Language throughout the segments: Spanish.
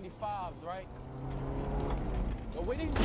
95s, right? So with these...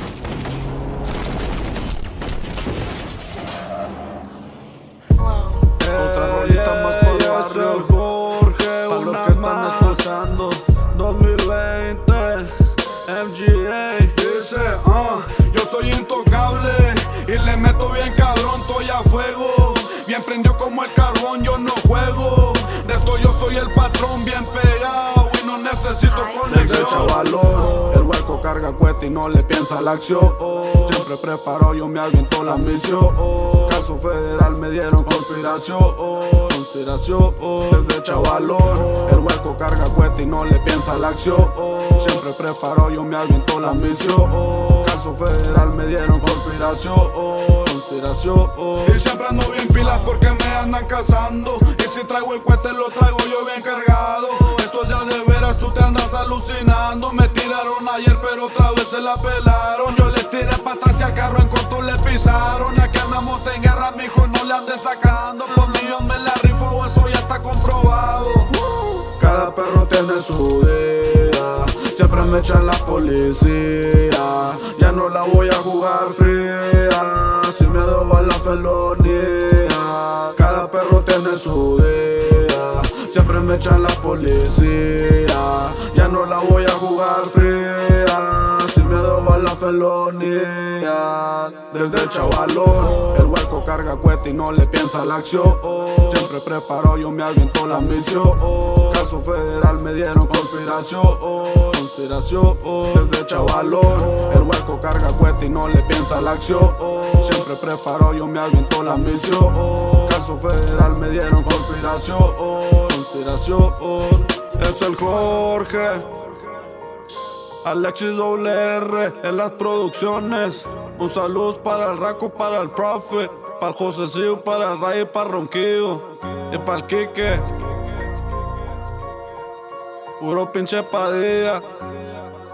Otra rolita más por el barrio. Jorge, para los que están escuchando 2020 MGA dice, yo soy intocable y le meto bien cabrón, estoy a fuego. Bien prendió como el carbón, yo no juego. De esto yo soy el patrón, bien pegado y no necesito conexión. Desde chavalón, el hueco carga cuete y no le piensa la acción. Siempre preparo, yo me aviento la misión. Caso federal me dieron conspiración. Desde chavalón, el hueco carga cuete y no le piensa la acción. Siempre preparo, yo me aviento la misión. Caso federal me dieron conspiración. Y siempre ando bien pilas porque me andan cazando. Y si traigo el cohete lo traigo yo bien cargado. Esto ya de veras, tú te andas alucinando. Me tiraron ayer pero otra vez se la pelaron. Yo les tiré para atrás y al carro en corto le pisaron. Aquí andamos en guerra, mijo, no le andes sacando. Los míos me la rifo, eso ya está comprobado. Cada perro tiene su día, siempre me echan la policía. Ya no la voy a jugar fría, sin miedo a la felonía. Cada perro tiene su día, siempre me echan la policía. Ya no la voy a jugar fría, sin miedo a la felonía. Desde el chavalón, el hueco carga cuete y no le piensa la acción. Siempre preparo, yo me aviento la misión. Caso federal me dieron conspiración. Desde chavalón, el hueco carga cuete y no le piensa la acción. Siempre preparo, yo me aviento la misión. Caso federal me dieron conspiración. Es el Jorge, Alexis WR en las producciones. Un saludo para el Raco, para el Prophet, para el Josecillo, para el Ray, para el Ronquillo y para el Quique. Puro pinche Padilla.